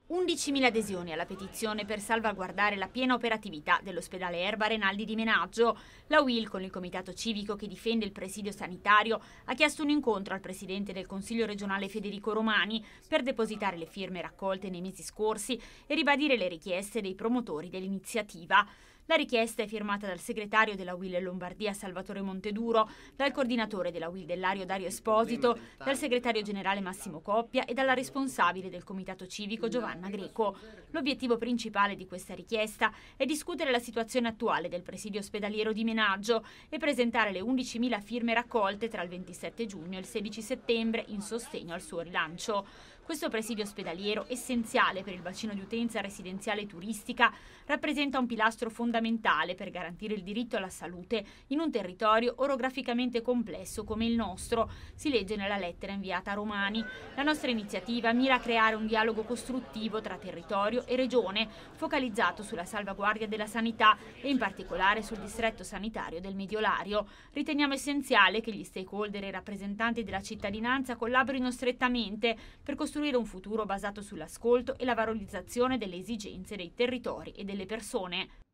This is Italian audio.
11.000 adesioni alla petizione per salvaguardare la piena operatività dell'ospedale Erba Renaldi di Menaggio. La UIL, con il comitato civico che difende il presidio sanitario, ha chiesto un incontro al presidente del Consiglio regionale Federico Romani per depositare le firme raccolte nei mesi scorsi e ribadire le richieste dei promotori dell'iniziativa. La richiesta è firmata dal segretario della UIL Lombardia Salvatore Monteduro, dal coordinatore della UIL del Lario Dario Esposito, dal segretario generale Massimo Coppia e dalla responsabile del comitato civico Giovanna Greco. L'obiettivo principale di questa richiesta è discutere la situazione attuale del presidio ospedaliero di Menaggio e presentare le 11.000 firme raccolte tra il 27 giugno e il 16 settembre in sostegno al suo rilancio. Questo presidio ospedaliero, essenziale per il bacino di utenza residenziale e turistica, rappresenta un pilastro fondamentale per garantire il diritto alla salute in un territorio orograficamente complesso come il nostro, si legge nella lettera inviata a Romani. La nostra iniziativa mira a creare un dialogo costruttivo tra territorio e regione, focalizzato sulla salvaguardia della sanità e in particolare sul distretto sanitario del Mediolario. Riteniamo essenziale che gli stakeholder e i rappresentanti della cittadinanza collaborino strettamente per costruire un futuro basato sull'ascolto e la valorizzazione delle esigenze dei territori e delle persone.